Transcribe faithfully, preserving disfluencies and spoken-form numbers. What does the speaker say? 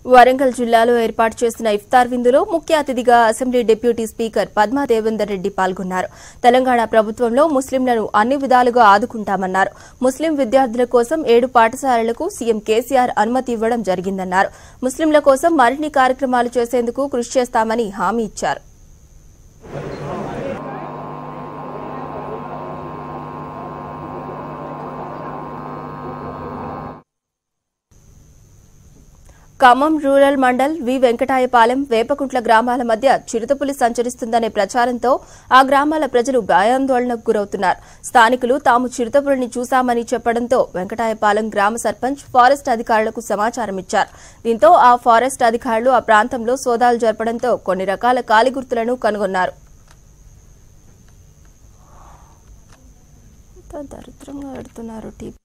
వరంగల్ జిల్లాలో ఏర్పాటు చేసిన ఇఫ్తార్ విందులో ముఖ్య అతిథిగా assembly deputy speaker Padma Devender Reddy పాల్గొన్నారు. తెలంగాణ ప్రభుత్వంలో ముస్లింలను అన్ని విధాలుగా ఆదుకుంటామన్నారు. ముస్లిం విద్యార్థుల కోసం ఏడు పాఠశాలలకు సీఎం కేసీఆర్ అనుమతి ఇవ్వడం జరిగిందన్నారు. ముస్లింల కోసం మరిన్ని కార్యక్రమాలు చేసేందుకు కృషి చేస్తామని హామీ ఇచ్చారు. ఖమ్మం రూరల్ మండల్ వి వెంకటాయపాలెం వేపకుంట్ల గ్రామాల మధ్య చిరుతపులి సంచరిస్తుందనే ప్రచారంతో ఆ గ్రామాల ప్రజలు భయాందోళనకు గురవుతున్నారు. స్థానికులు తాము చిరుతపులిని చూశామని చెప్పడంతో వెంకటాయపాలెం గ్రామ సర్పంచ్ ఫారెస్ట్ అధికారులకు సమాచారం ఇచ్చారు. దీంతో ఆ ఫారెస్ట్ అధికారులు ఆ ప్రాంతంలో సోదాలు జరపడంతో కొన్ని రకాల కాలిగుర్తులను కనుగొన్నారు. దరిద్రంగా పెడుతున్నారు.